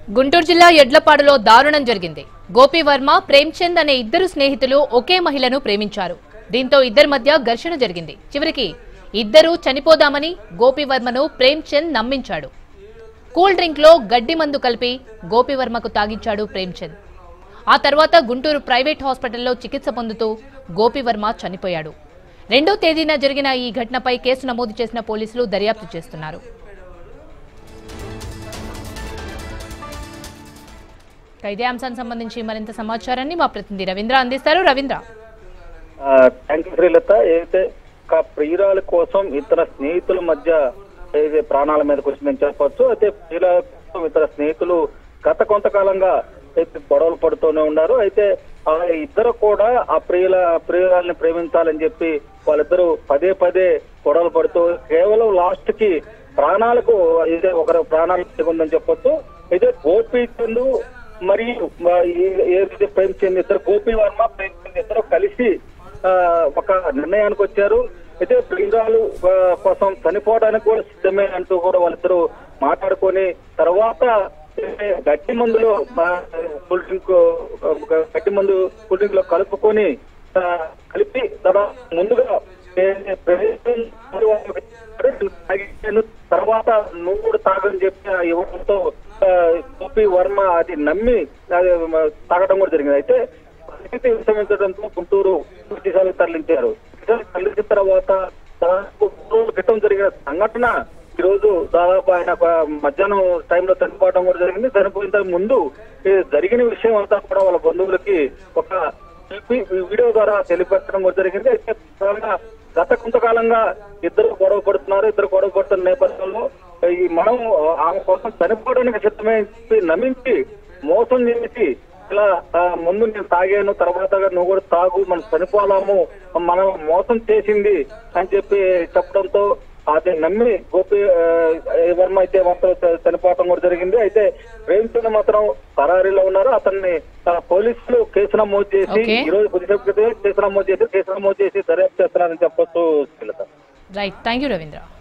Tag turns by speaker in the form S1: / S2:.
S1: గుంటూరు జిల్లా ఎడ్లపాడులో దారుణం జరిగింది. గోపి వర్మ, ప్రేమ్చంద్ అనే ఇద్దరు స్నేహితులు ఒకే మహిళను ప్రేమించారు. దీంతో ఇద్దరి మధ్య ఘర్షణ జరిగింది. చివరికి ఇద్దరు చనిపోదామని గోపి వర్మను ప్రేమ్చంద్ నమ్మించాడు. కూల్ డ్రింక్ లో గడ్డి మందు కలిపి గోపి వర్మకు తాగించాడు ప్రేమ్చంద్. ఆ తర్వాత గుంటూరు ప్రైవేట్ హాస్పిటల్లో చికిత్స పొందుతూ గోపి వర్మ చనిపోయాడు. 2వ తేదీన జరిగిన ఈ ఘటనపై కేసు నమోదు చేసిన పోలీసులు దర్యాప్తు చేస్తున్నారు. ఇదే అంశానికి సంబంధించి మరింత సమాచారాన్ని మా ప్రతినిధి రవీంద్ర అందిస్తారు. రవీంద్ర,
S2: ఏదైతే ప్రియురాల కోసం ఇతర స్నేహితుల మధ్య ప్రాణాల మీదకి వచ్చిందని చెప్పొచ్చు. అయితే ప్రియురాల కోసం ఇతర స్నేహితులు గత కొంతకాలంగా అయితే గొడవలు పడుతూనే ఉన్నారు. అయితే ఆ ఇద్దరు కూడా ఆ ప్రియురాలని ప్రేమించాలని చెప్పి వాళ్ళిద్దరూ పదే పదే గొడవలు పడుతూ కేవలం లాస్ట్ కి ప్రాణాలకు ఇదే ఒకరు ప్రాణాలు ఉందని చెప్పొచ్చు. అయితే గోపీచంద్ మరియు ఏదైతే ప్రేమ్చంద్ ఇద్దరు, గోపి వర్మ ప్రేమ్చంద్ ఇద్దరు కలిసి ఒక నిర్ణయానికి వచ్చారు. అయితే ప్రియురాలు కోసం చనిపోవడానికి కూడా సిద్ధమే అంటూ కూడా వాళ్ళిద్దరూ మాట్లాడుకొని తర్వాత గట్టి మందులో కూల్ డ్రింక్ లో కలిపి ముందుగా తర్వాత నువ్వు కూడా తాగని చెప్పి ఇవ్వడంతో గోపి వర్మ అది నమ్మి తాగడం కూడా జరిగింది. అయితే పరిస్థితి విషమించడంతో గుంటూరు వైద్యశాలకు తరలించారు. తరలించిన తర్వాత దాదాపు 3 రోజుల క్రితం జరిగిన సంఘటన ఈ రోజు దాదాపు ఆయన మధ్యాహ్నం టైంలో చనిపోవడం కూడా జరిగింది. చనిపోయిన ముందు జరిగిన విషయం అంతా కూడా వాళ్ళ బంధువులకి ఒక వీడియో ద్వారా తెలియపరచడం కూడా జరిగింది. అయితే గత కొంతకాలంగా ఇద్దరు గొడవ పడుతున్నారు. ఇద్దరు గొడవ పడుతున్న నేపథ్యంలో మనం ఆమె కోసం చనిపోవడానికి సిద్ధమే నమ్మించి మోసం చేసి ఇలా ముందు నేను తాగాను, తర్వాత నువ్వు కూడా తాగు, మనం చనిపోలాము, మనం మోసం చేసింది అని చెప్పి చెప్పడంతో అది నమ్మి గోపి వర్మ అయితే మాత్రం చనిపోవడం కూడా జరిగింది. అయితే ప్రేమ్చంద్ మాత్రం పరారీలో ఉన్నారు. అతన్ని పోలీసులు కేసు నమోదు చేసి ఈ రోజు కొద్దిసేపు కేసు నమోదు చేసి దర్యాప్తు చేస్తున్నారని చెప్పొచ్చు.
S1: Right, thank you Ravindra.